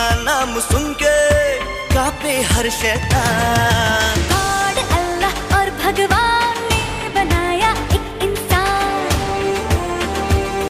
नाम सुन के कांपे हर शैतान। गॉड अल्लाह और भगवान